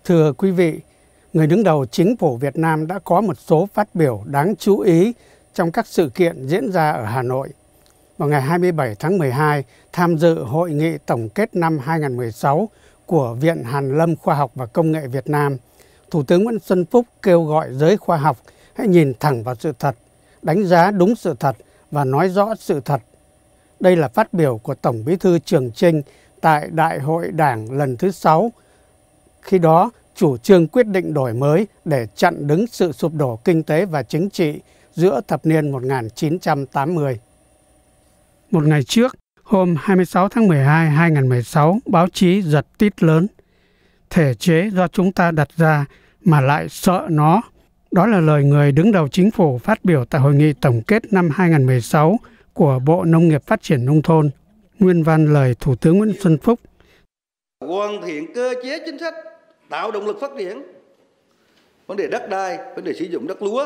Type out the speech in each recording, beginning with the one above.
Thưa quý vị, người đứng đầu chính phủ Việt Nam đã có một số phát biểu đáng chú ý trong các sự kiện diễn ra ở Hà Nội. Vào ngày 27 tháng 12, tham dự hội nghị tổng kết năm 2016 của Viện Hàn lâm Khoa học và Công nghệ Việt Nam, Thủ tướng Nguyễn Xuân Phúc kêu gọi giới khoa học hãy nhìn thẳng vào sự thật, đánh giá đúng sự thật và nói rõ sự thật. Đây là phát biểu của Tổng Bí thư Trường Chinh tại Đại hội Đảng lần thứ 6. Khi đó, chủ trương quyết định đổi mới để chặn đứng sự sụp đổ kinh tế và chính trị giữa thập niên 1980. Một ngày trước, hôm 26 tháng 12, 2016, báo chí giật tít lớn. Thể chế do chúng ta đặt ra mà lại sợ nó. Đó là lời người đứng đầu chính phủ phát biểu tại hội nghị tổng kết năm 2016 của Bộ Nông nghiệp Phát triển Nông thôn. Nguyên văn lời Thủ tướng Nguyễn Xuân Phúc. Hoàn thiện cơ chế chính sách, tạo động lực phát triển. Vấn đề đất đai, vấn đề sử dụng đất lúa.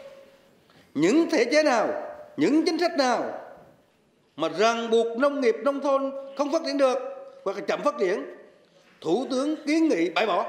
Những thể chế nào, những chính sách nào mà ràng buộc nông nghiệp nông thôn không phát triển được hoặc là chậm phát triển, Thủ tướng kiến nghị bãi bỏ.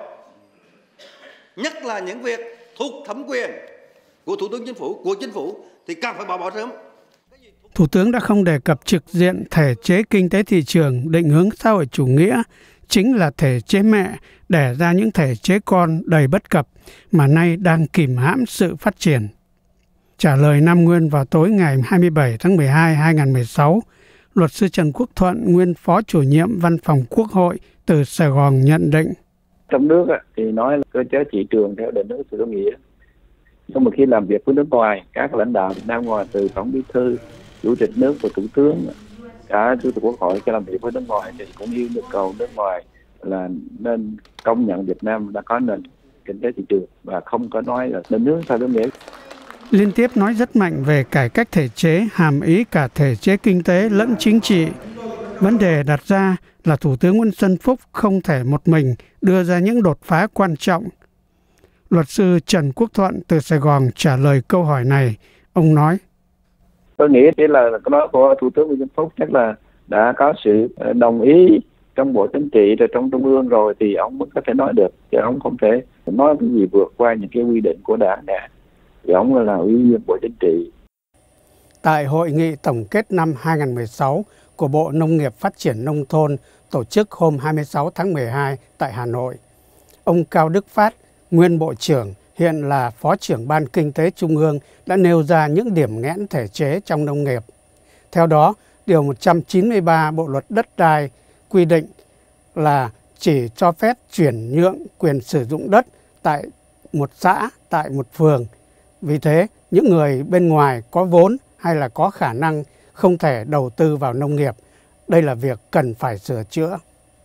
Nhất là những việc thuộc thẩm quyền của Thủ tướng của Chính phủ thì cần phải bỏ sớm. Thủ tướng đã không đề cập trực diện thể chế kinh tế thị trường định hướng xã hội chủ nghĩa, chính là thể chế mẹ đẻ ra những thể chế con đầy bất cập mà nay đang kìm hãm sự phát triển. Trả lời Nam Nguyên vào tối ngày 27 tháng 12, 2016, luật sư Trần Quốc Thuận, nguyên Phó Chủ nhiệm Văn phòng Quốc hội từ Sài Gòn nhận định. Trong nước thì nói là cơ chế thị trường theo định hướng xã hội chủ nghĩa. Nhưng mà khi làm việc với nước ngoài, các lãnh đạo Việt Nam ngoài từ Tổng Bí thư, Chủ tịch nước và Thủ tướng, cả Chủ tịch Quốc hội khi làm việc với nước ngoài thì cũng yêu cầu nước ngoài là nên công nhận Việt Nam đã có nền kinh tế thị trường và không có nói là định hướng xã hội chủ nghĩa. Liên tiếp nói rất mạnh về cải cách thể chế, hàm ý cả thể chế kinh tế lẫn chính trị. Vấn đề đặt ra là Thủ tướng Nguyễn Xuân Phúc không thể một mình đưa ra những đột phá quan trọng. Luật sư Trần Quốc Thuận từ Sài Gòn trả lời câu hỏi này. Ông nói: Tôi nghĩ đây là cái nói của Thủ tướng Nguyễn Xuân Phúc chắc là đã có sự đồng ý trong Bộ Chính trị rồi trong Trung ương rồi thì ông mới có thể nói được, chứ ông không thể nói cái gì vượt qua những cái quy định của Đảng nè. Thì ông là Ủy viên Bộ Chính trị. Tại hội nghị tổng kết năm 2016 của Bộ Nông nghiệp Phát triển Nông thôn tổ chức hôm 26 tháng 12 tại Hà Nội, ông Cao Đức Phát, nguyên Bộ trưởng, hiện là Phó trưởng Ban Kinh tế Trung ương đã nêu ra những điểm nghẽn thể chế trong nông nghiệp. Theo đó, Điều 193 Bộ Luật Đất đai quy định là chỉ cho phép chuyển nhượng quyền sử dụng đất tại một xã, tại một phường. Vì thế, những người bên ngoài có vốn hay là có khả năng không thể đầu tư vào nông nghiệp. Đây là việc cần phải sửa chữa.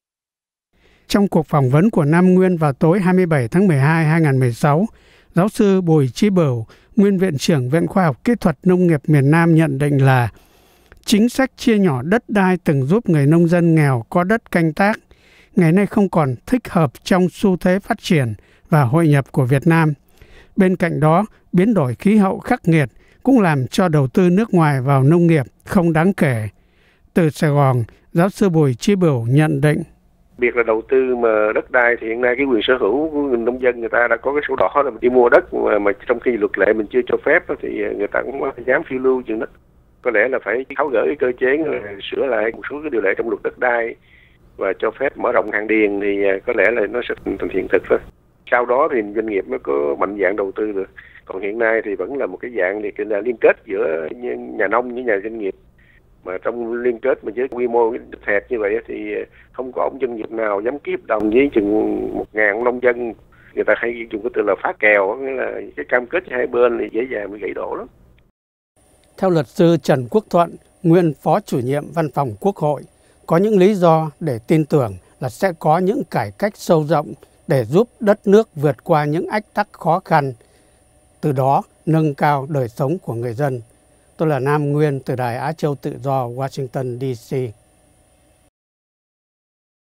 Trong cuộc phỏng vấn của Nam Nguyên vào tối 27 tháng 12, 2016, giáo sư Bùi Chí Bửu, nguyên Viện trưởng Viện Khoa học Kỹ thuật Nông nghiệp miền Nam nhận định là chính sách chia nhỏ đất đai từng giúp người nông dân nghèo có đất canh tác, ngày nay không còn thích hợp trong xu thế phát triển và hội nhập của Việt Nam. Bên cạnh đó, biến đổi khí hậu khắc nghiệt cũng làm cho đầu tư nước ngoài vào nông nghiệp không đáng kể. Từ Sài Gòn, giáo sư Bùi Chí Bửu nhận định. Việc là đầu tư mà đất đai thì hiện nay cái quyền sở hữu của người nông dân người ta đã có cái sổ đỏ là mình đi mua đất mà trong khi luật lệ mình chưa cho phép thì người ta cũng dám phiêu lưu chừng đất. Có lẽ là phải tháo gỡ cái cơ chế, sửa lại một số cái điều lệ trong luật đất đai và cho phép mở rộng hạn điền thì có lẽ là nó sẽ thành hiện thực thôi. Sau đó thì doanh nghiệp mới có mạnh dạn đầu tư được. Còn hiện nay thì vẫn là một cái dạng thì là liên kết giữa nhà nông với nhà doanh nghiệp. Mà trong liên kết mà với quy mô hẹp như vậy thì không có ông doanh nghiệp nào dám ký hợp đồng với chừng 1.000 nông dân. Người ta hay dùng cái từ là phá kèo, nghĩa là cái cam kết hai bên thì dễ dàng bị gãy đổ lắm. Theo luật sư Trần Quốc Thuận, nguyên Phó Chủ nhiệm Văn phòng Quốc hội, có những lý do để tin tưởng là sẽ có những cải cách sâu rộng để giúp đất nước vượt qua những ách tắc khó khăn, từ đó nâng cao đời sống của người dân. Tôi là Nam Nguyên từ Đài Á Châu Tự Do, Washington, D.C.